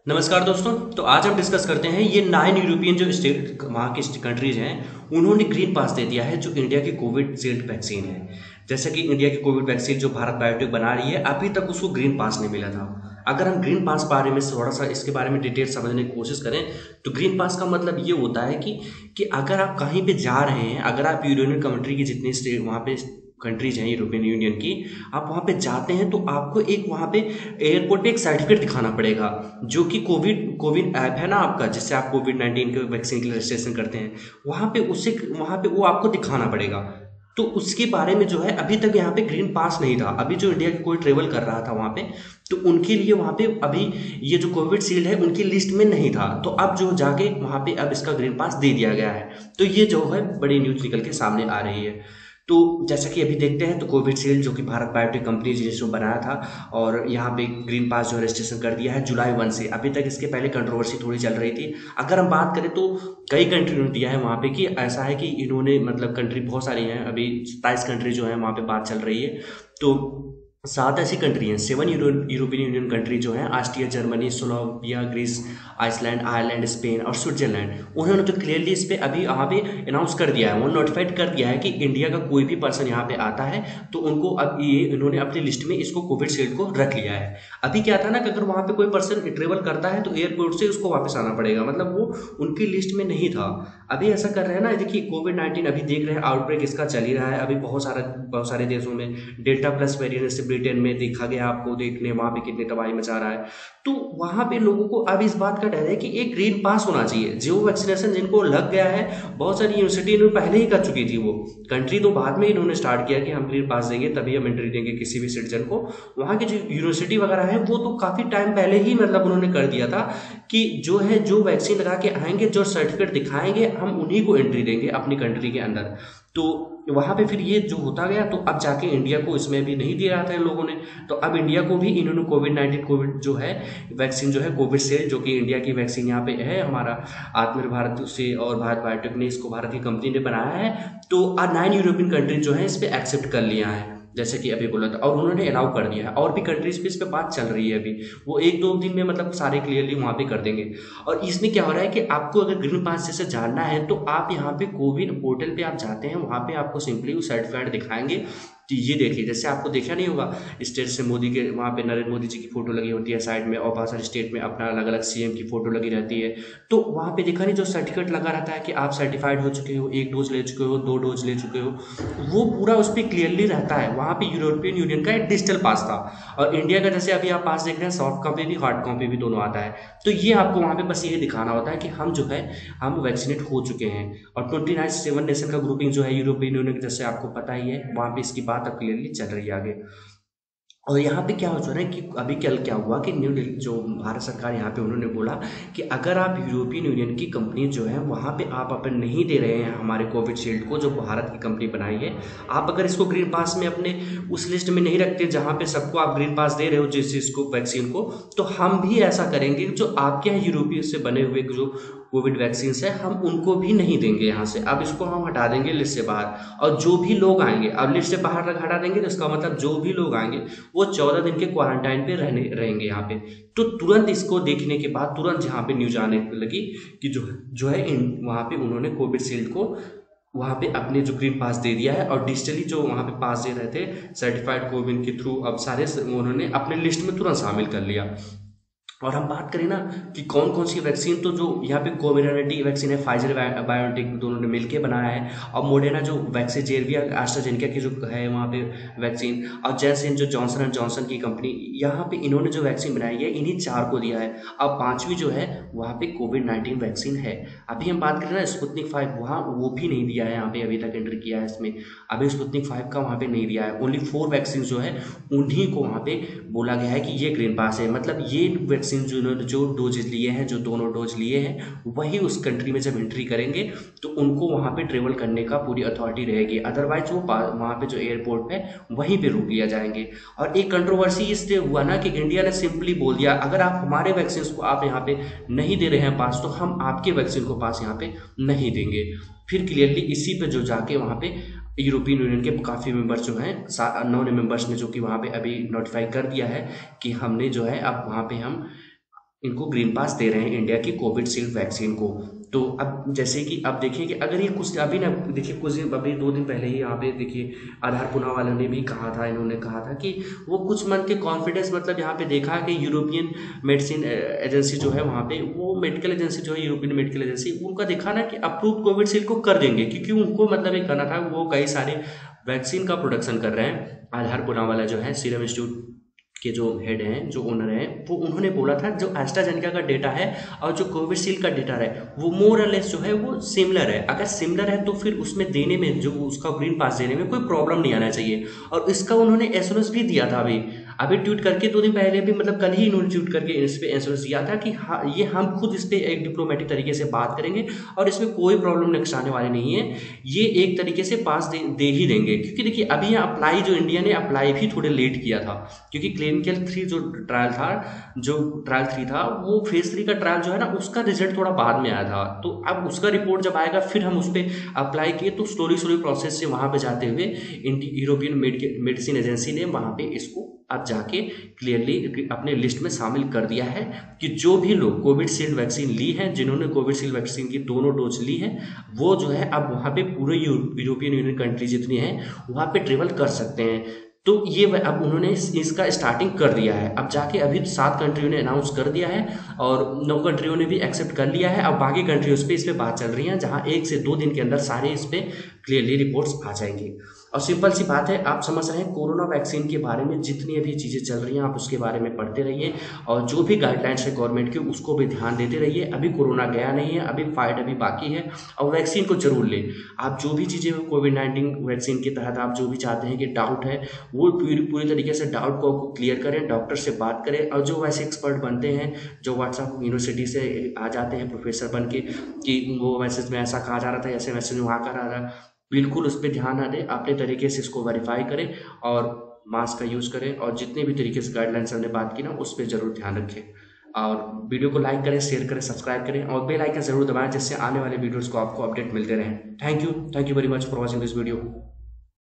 नमस्कार दोस्तों। तो आज हम डिस्कस करते हैं ये 9 यूरोपियन जो स्टेट वहाँ की कंट्रीज हैं, उन्होंने ग्रीन पास दे दिया है जो इंडिया की कोविशील्ड वैक्सीन है। जैसा कि इंडिया की कोविड वैक्सीन जो भारत बायोटेक बना रही है, अभी तक उसको ग्रीन पास नहीं मिला था। अगर हम ग्रीन पास बारे में थोड़ा सा इसके बारे में डिटेल समझने की कोशिश करें तो ग्रीन पास का मतलब ये होता है कि अगर आप कहीं पे जा रहे हैं, अगर आप यूरोपियन कंट्री की जितनी स्टेट वहाँ पे कंट्रीज हैं यूरोपियन यूनियन की, आप वहाँ पे जाते हैं तो आपको एक वहाँ पे एयरपोर्ट पे एक सर्टिफिकेट दिखाना पड़ेगा जो कि कोविड कोविन ऐप है ना आपका, जिससे आप कोविड-19 के वैक्सीन के लिए रजिस्ट्रेशन करते हैं। वहाँ पे वो आपको दिखाना पड़ेगा। तो उसके बारे में जो है अभी तक यहाँ पे ग्रीन पास नहीं था। अभी जो इंडिया की कोई ट्रेवल कर रहा था वहाँ पे, तो उनके लिए वहाँ पे अभी ये जो कोविशील्ड है उनकी लिस्ट में नहीं था। तो अब जो जाके वहाँ पे अब इसका ग्रीन पास दे दिया गया है। तो ये जो है बड़ी न्यूज़ निकल के सामने आ रही है। तो जैसा कि अभी देखते हैं तो कोविशील्ड जो कि भारत बायोटेक कंपनी जिसने बनाया था, और यहाँ पे ग्रीन पास जो रजिस्ट्रेशन कर दिया है जुलाई 1 से। अभी तक इसके पहले कंट्रोवर्सी थोड़ी चल रही थी। अगर हम बात करें तो कई कंट्री ने दिया है वहाँ पे, कि ऐसा है कि इन्होंने मतलब कंट्री बहुत सारी हैं, अभी 27 कंट्री जो है वहाँ पे बात चल रही है। तो 7 ऐसी कंट्री हैं, 7 यूरोपियन यूनियन कंट्री जो हैं, Austria, Germany, Slovakia, Greece, Iceland, Ireland, Spain और स्विट्जरलैंड। उन्होंने तो क्लियरली इस पे अभी यहाँ पे अनाउंस कर दिया है, वो नोटिफाइड कर दिया है कि इंडिया का कोई भी पर्सन यहाँ पे आता है तो उनको अब ये इन्होंने अपनी लिस्ट में इसको कोविशील्ड को रख लिया है। अभी क्या था ना कि अगर वहाँ पे कोई पर्सन ट्रेवल करता है तो एयरपोर्ट से उसको वापस आना पड़ेगा, मतलब वो उनकी लिस्ट में नहीं था। अभी ऐसा कर रहे हैं ना, देखिए कोविड-19 अभी देख रहे हैं आउटब्रेक इसका चल ही रहा है। अभी बहुत सारे देशों में डेल्टा प्लस वेरिएंट, जैसे ब्रिटेन में देखा गया, आपको देखने वहाँ पे कितनी तबाही मचा रहा है। तो वहाँ पे लोगों को अब इस बात का डर है कि एक ग्रीन पास होना चाहिए। जो वैक्सीनेशन जिनको लग गया है, बहुत सारी यूनिवर्सिटी इन्होंने पहले ही कर चुकी थी, वो कंट्री तो बाद में इन्होंने स्टार्ट किया कि हम ग्रीन पास देंगे तभी हम एंट्री देंगे किसी भी सिटीजन को। वहाँ की जो यूनिवर्सिटी वगैरह है वो तो काफ़ी टाइम पहले ही मतलब उन्होंने कर दिया था कि जो है जो वैक्सीन लगा के आएंगे, जो सर्टिफिकेट दिखाएंगे, हम उन्हीं को एंट्री देंगे अपनी कंट्री के अंदर। तो वहाँ पे फिर ये जो होता गया, तो अब जाके इंडिया को इसमें भी नहीं दिया था इन लोगों ने। तो अब इंडिया को भी इन्होंने कोविड-19 कोविड जो है वैक्सीन जो है कोविशील्ड, जो कि इंडिया की वैक्सीन यहाँ पे है हमारा आत्मनिर्भर भारत से, और भारत बायोटेक ने इसको, भारत की कंपनी ने बनाया है। तो 9 यूरोपियन कंट्री जो है इस पे एक्सेप्ट कर लिया है, जैसे कि अभी बोला था, और उन्होंने अलाउ कर दिया है। और भी कंट्रीज पे इस पे बात चल रही है अभी, वो 1-2 दिन में मतलब सारे क्लियरली वहाँ पे कर देंगे। और इसमें क्या हो रहा है कि आपको अगर ग्रीन पास जैसे जानना है तो आप यहाँ पे कोविन पोर्टल पे आप जाते हैं, वहाँ पे आपको सिंपली वो सर्टिफाइड दिखाएंगे। तो ये देखिए, जैसे आपको देखा नहीं होगा स्टेट से मोदी के वहाँ पे नरेंद्र मोदी जी की फोटो लगी होती है साइड में, और बहुत सारे स्टेट में अपना अलग अलग सीएम की फोटो लगी रहती है। तो वहाँ पे देखा नहीं, जो सर्टिफिकेट लगा रहता है कि आप सर्टिफाइड हो चुके हो, 1 डोज ले चुके हो, 2 डोज ले चुके हो, वो पूरा उस पर क्लियरली रहता है। वहाँ पे यूरोपियन यूनियन का एक डिजिटल पास था, और इंडिया का जैसे अभी आप पास देख रहे हैं सॉफ्ट कॉपी भी हार्ड कॉपी भी दोनों आता है। तो ये आपको वहाँ पे बस ये दिखाना होता है कि हम जो है हम वैक्सीनेट हो चुके हैं। और 29 नेशन का ग्रुपिंग जो है यूरोपियन यूनियन, जैसे आपको पता ही है, वहाँ पे इसकी बात अब क्लियरली चल रही है आगे। और यहाँ पे क्या हो रहा है कि अभी कल क्या हुआ कि न्यू दिल्ली जो भारत सरकार यहाँ पे उन्होंने बोला कि अगर आप यूरोपियन यूनियन की कंपनी जो है वहाँ पे आप अपन नहीं दे रहे हैं हमारे कोविशील्ड को, जो भारत की कंपनी बनाई है, आप अगर इसको ग्रीन पास में अपने उस लिस्ट में नहीं रखते जहाँ पे सबको आप ग्रीन पास दे रहे हो जिस जिसको वैक्सीन को, तो हम भी ऐसा करेंगे जो आपके यहाँ यूरोपीय से बने हुए जो कोविड वैक्सीन है हम उनको भी नहीं देंगे यहाँ से। अब इसको हम हटा देंगे लिस्ट से बाहर, और जो भी लोग आएंगे, अब लिस्ट से बाहर हटा देंगे तो इसका मतलब जो भी लोग आएंगे वो 14 दिन के क्वारंटाइन पे रहेंगे यहाँ पे। तो तुरंत इसको देखने के बाद तुरंत यहाँ पे न्यूज आने लगी कि जो है वहाँ पे उन्होंने कोविशील्ड को वहाँ पे अपने जो ग्रीन पास दे दिया है, और डिजिटली जो वहाँ पे पास दे रहे थे सर्टिफाइड कोविन के थ्रू, अब सारे उन्होंने अपने लिस्ट में तुरंत शामिल कर लिया। और हम बात करें ना कि कौन कौन सी वैक्सीन, तो जो यहाँ पे कोविड वैक्सीन है फाइजर बायोटेक दोनों ने मिलकर बनाया है, और मोडेना जो वैक्सीन जेरविया एस्ट्राजेनेका की जो है वहाँ पे वैक्सीन, और जैनसन जो जॉनसन एंड जॉनसन की कंपनी, यहाँ पे इन्होंने जो वैक्सीन बनाई है इन्हीं 4 को दिया है। अब 5वीं जो है वहाँ पे कोविड-19 वैक्सीन है। अभी हम बात करें ना स्पुतनिक 5, वहाँ वो भी नहीं दिया है, यहाँ पे अभी तक एंट्री किया है इसमें, अभी स्पुतनिक 5 का वहाँ पे नहीं दिया है। ओनली 4 वैक्सीन जो है उन्हीं को वहाँ पे बोला गया है कि ये ग्रीन पास है। मतलब ये वैक्सीन जिन्होंने जो डोजेज लिए हैं, जो दोनों डोज लिए हैं, वही उस कंट्री में जब एंट्री करेंगे तो उनको वहाँ पे ट्रेवल करने का पूरी अथॉरिटी रहेगी। अदरवाइज वो वहाँ पे जो एयरपोर्ट पे वहीं पे रोक लिया जाएंगे। और एक कंट्रोवर्सी इसलिए हुआ ना कि इंडिया ने सिंपली बोल दिया अगर आप हमारे वैक्सीन को आप यहाँ पे नहीं दे रहे हैं पास, तो हम आपके वैक्सीन को पास यहाँ पे नहीं देंगे। फिर क्लियरली इसी पे जो जाके वहाँ पे यूरोपियन यूनियन के काफ़ी मेंबर्स जो हैं 9 मेंबर्स ने जो कि वहाँ पे अभी नोटिफाई कर दिया है कि हमने जो है अब वहाँ पे हम इनको ग्रीन पास दे रहे हैं इंडिया की कोविशील्ड वैक्सीन को। तो अब जैसे कि अब देखिए कि अगर ये कुछ अभी ना देखिए कुछ दिन अभी 2 दिन पहले ही यहाँ पे देखिए आधार पूनावाला ने भी कहा था, इन्होंने कहा था कि वो कुछ मंथ के कॉन्फिडेंस मतलब यहाँ पे देखा कि यूरोपियन मेडिसिन एजेंसी जो है वहाँ पे वो मेडिकल एजेंसी जो है यूरोपियन मेडिकल एजेंसी उनका देखा ना कि अप्रूव कोविशील्ड को कर देंगे, क्योंकि उनको मतलब एक करना था, वो कई सारे वैक्सीन का प्रोडक्शन कर रहे हैं। आधार पूनावाला जो है सीरम इंस्टीट्यूट के जो हेड हैं, जो ओनर हैं, वो उन्होंने बोला था जो एस्ट्राजेनेका का डेटा है और जो कोविशील्ड का डेटा है वो मोर और लेस जो है वो सिमिलर है। अगर सिमिलर है तो फिर उसमें देने में जो उसका ग्रीन पास देने में कोई प्रॉब्लम नहीं आना चाहिए। और इसका उन्होंने एसओएस भी दिया था अभी ट्वीट करके 2 दिन पहले भी, मतलब कल ही इन्होंने ट्वीट करके इस पे एसओएस दिया था कि हाँ ये हम खुद इस पे एक डिप्लोमेटिक तरीके से बात करेंगे और इसमें कोई प्रॉब्लम नेक्स्ट आने वाली नहीं है, ये एक तरीके से पास दे ही देंगे। क्योंकि देखिए अभी यहाँ अप्लाई जो इंडिया ने अप्लाई भी थोड़े लेट किया था, क्योंकि क्लिनिकल 3 जो ट्रायल 3 था वो फेज 3 का ट्रायल जो है ना उसका रिजल्ट थोड़ा बाद में आया था। तो अब उसका रिपोर्ट जब आएगा फिर हम उस पर अप्लाई किए, तो स्लोली प्रोसेस से वहाँ पे जाते हुए यूरोपियन मेडिसिन एजेंसी ने वहाँ पे इसको अब जाके क्लियरली अपने लिस्ट में शामिल कर दिया है कि जो भी लोग कोविशील्ड वैक्सीन ली है, जिन्होंने कोविशील्ड वैक्सीन की दोनों डोज ली है, वो जो है अब वहाँ पे पूरे यूरोपियन यूनियन कंट्री जितनी हैं वहाँ पे ट्रेवल कर सकते हैं। तो ये अब उन्होंने इसका स्टार्टिंग कर दिया है। अब जाके अभी 7 कंट्रियों ने अनाउंस कर दिया है और 9 कंट्रियों ने भी एक्सेप्ट कर लिया है। अब बाकी कंट्रियों पे इस पर बात चल रही है, जहाँ 1 से 2 दिन के अंदर सारे इस पर क्लियरली रिपोर्ट्स आ जाएंगी। और सिंपल सी बात है, आप समझ रहे हैं कोरोना वैक्सीन के बारे में जितनी अभी चीज़ें चल रही हैं आप उसके बारे में पढ़ते रहिए और जो भी गाइडलाइंस है गवर्नमेंट की उसको भी ध्यान देते रहिए। अभी कोरोना गया नहीं है, अभी फाइट अभी बाकी है और वैक्सीन को जरूर लें। आप जो भी चीज़ें कोविड-19 वैक्सीन के तहत आप जो भी चाहते हैं कि डाउट है वो पूरी तरीके से डाउट को क्लियर करें, डॉक्टर से बात करें। और जो वैसे एक्सपर्ट बनते हैं, जो व्हाट्सएप यूनिवर्सिटी से आ जाते हैं प्रोफेसर बन के कि वो मैसेज में ऐसा कहा जा रहा था, ऐसे मैसेज में वहाँ का रहा था, बिल्कुल उस पर ध्यान ना दें, अपने तरीके से इसको वेरीफाई करें और मास्क का यूज़ करें। और जितने भी तरीके से गाइडलाइंस हमने बात की ना उस पर ज़रूर ध्यान रखें। और वीडियो को लाइक करें, शेयर करें, सब्सक्राइब करें और बेल आइकन ज़रूर दबाएं, जिससे आने वाले वीडियोज़ को आपको अपडेट मिलते रहें। Thank you very much for watching this video.